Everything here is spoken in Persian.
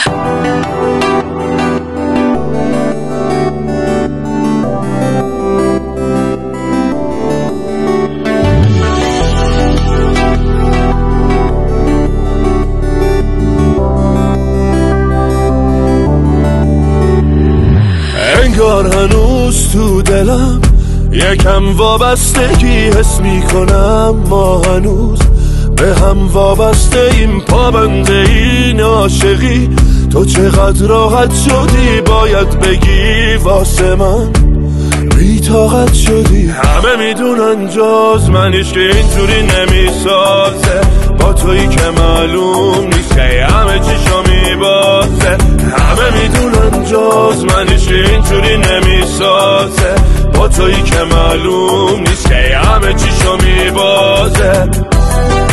انگار هنوز تو دلم یکم وابستگی حس میکنم، ما هنوز به هم وابسته ایم، پابنده این عاشقی. تو چقدر راحت شدی باید بگی واسه من بی طاقت شدی. همه میدونن جز منیش که اینجوری نمیسازه، با تویی که معلوم نیست که همه چیشو میبازه. همه میدونن جز منیش که اینجوری نمیسازه، با تویی که معلوم نیست که همه چیشو میبازه.